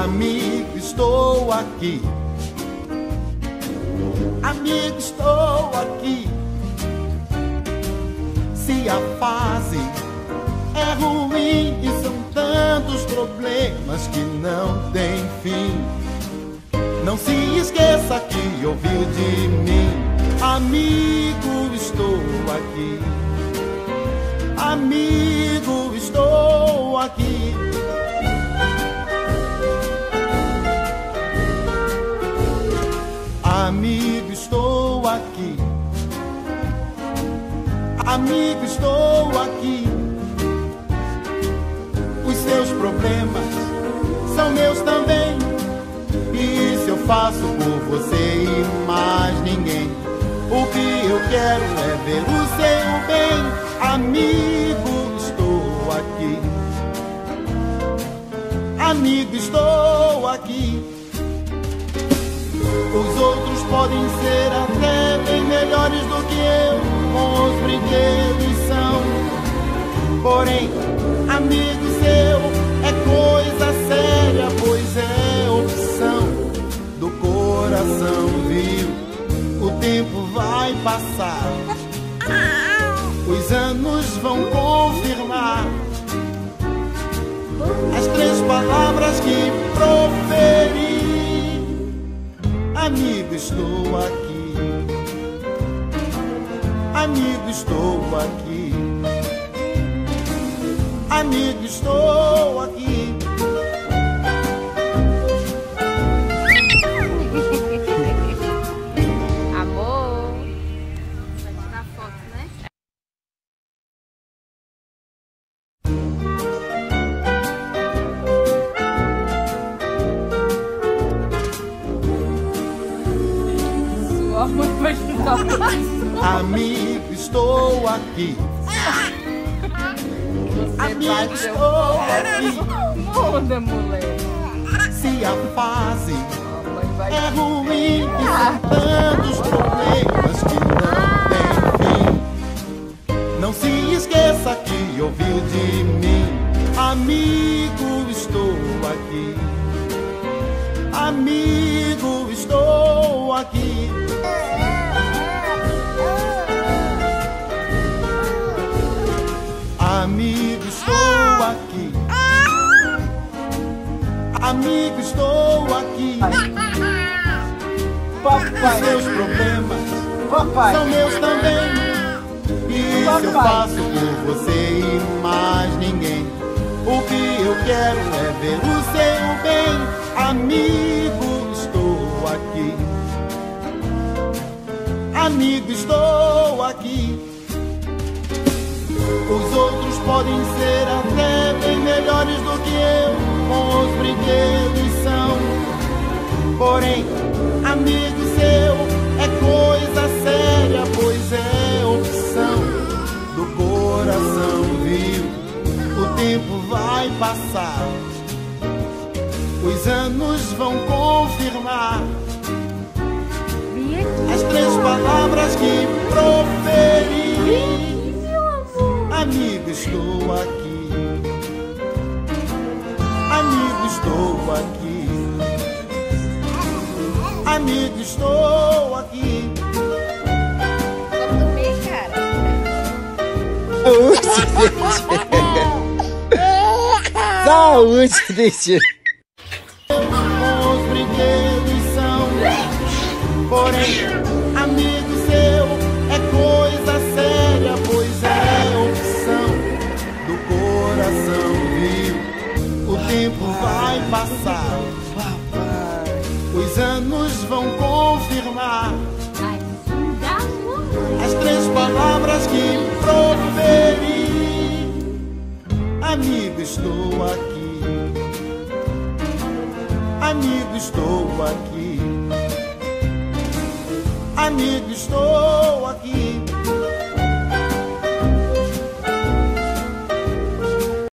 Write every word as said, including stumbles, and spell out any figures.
Amigo, estou aqui. Amigo, estou aqui. Se a fase é ruim e são tantos problemas que não tem fim, não se esqueça que ouviu de mim. Amigo, estou aqui. Amigo, estou aqui. Amigo, estou aqui. Amigo, estou aqui. Os seus problemas são meus também. E isso eu faço por você e mais ninguém. O que eu quero é ver o seu bem. Amigo, estou aqui. Amigo, estou aqui. Os outros podem ser até bem melhores do que eu, com os brinquedos são. Porém, amigo seu é coisa séria, pois é opção do coração, viu? O tempo vai passar, os anos vão confirmar as três palavras que proferi. Amigo, estou aqui. Amigo, estou aqui. Amigo, estou aqui. Amor, vai tirar foto, né? Sua mãe vai tirar foto. Amigo, estou aqui. Amigo, estou aqui. Muda, moleque. Se a fase é ruim e são tantos problemas que não tem fim, não se esqueça que ouviu de mim. Amigo, estou aqui. Amigo, estou aqui. Amigo, estou aqui. Amigo, estou aqui. Papai. Os seus problemas Papai. são meus também. E isso eu Papai. faço por você e mais ninguém. O que eu quero é ver o seu bem. Amigo, estou aqui. Amigo, estou aqui. Os outros podem ser até bem melhores do que eu, com os brinquedos são. Porém, amigo seu é coisa séria, pois é opção do coração, viu? O tempo vai passar, os anos vão confirmar as três palavras que proferi. Amigo, estou aqui. Amigo, estou aqui. Amigo, estou aqui. Vamos dormir, cara. Saúde, deixa. Os brinquedos são. Porém, amigo seu é coisa séria, pois é opção do coração, viu? O tempo vai passar, os anos vão confirmar as três palavras que proferi. Amigo, estou aqui. Amigo, estou aqui. Amigo, estou aqui.